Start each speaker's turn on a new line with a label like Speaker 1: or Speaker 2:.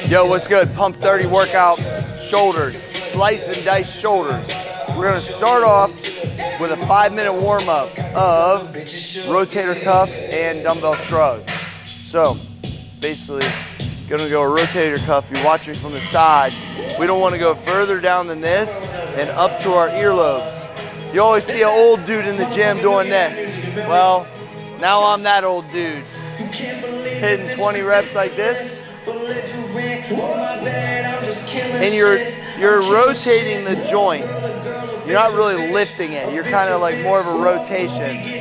Speaker 1: Yo, what's good? Pump 30 workout, shoulders, slice and dice shoulders. We're gonna start off with a 5-minute warm-up of rotator cuff and dumbbell shrugs. So, basically, gonna go a rotator cuff. You watch me from the side. We don't wanna go further down than this and up to our earlobes. You always see an old dude in the gym doing this. Well, now I'm that old dude. Hitting 20 reps like this. And you're rotating the joint. You're not really lifting it. You're kind of like more of a rotation.